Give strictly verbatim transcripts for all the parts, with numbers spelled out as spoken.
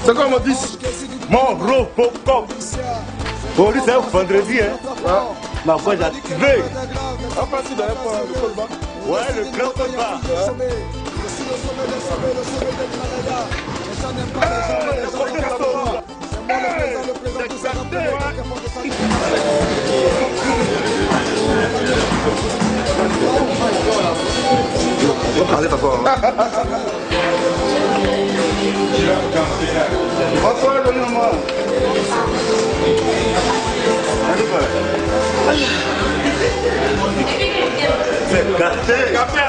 C'est quoi mon dix? Mon gros faux cop. Aujourd'hui c'est un vendredi, hein. Ah. Ma voix j'ai activé. En principe, d'ailleurs, le code bas. Ouais, le grand code bas. Allez, t'asseoir. Bonsoir, le maman. C'est gâté. Café.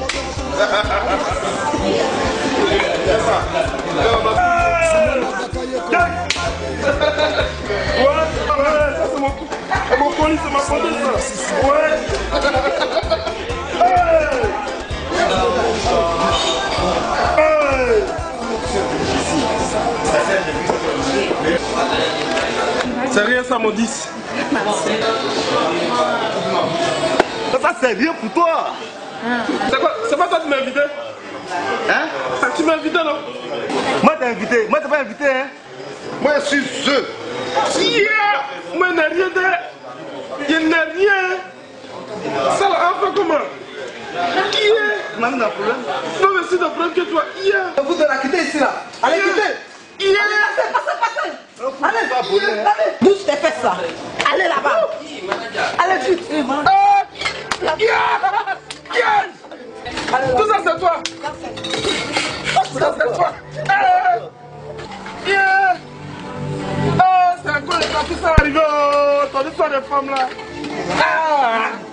Ouais, ouais, ça c'est mon c'est mon colis, c'est ma santé ça. Ouais. C'est rien ça mon dix. Ça c'est rien pour toi. C'est quoi? C'est pas toi qui m'as invité? Hein? Tu m'as invité non? Moi t'ai invité, moi t'ai pas invité hein? Moi je suis ce. Yeah! Moi je n'ai rien de... Je n'ai rien. Ça là, enfin comment? Yeah! Maman n'a problème. Non mais c'est de problème que toi. Yeah! Vous devez la quitter ici là. Allez, quittez. Yeah! Passez, passez, passez. Allez, allez. Bouge tes fesses là. Allez là-bas. Allez vite. Yeah! Yeah! Tout ça c'est toi! Tout ça c'est toi! Hey! Yeah! Oh, c'est un coup de temps qui sont arrivés! Ton histoire de femme là! Ah!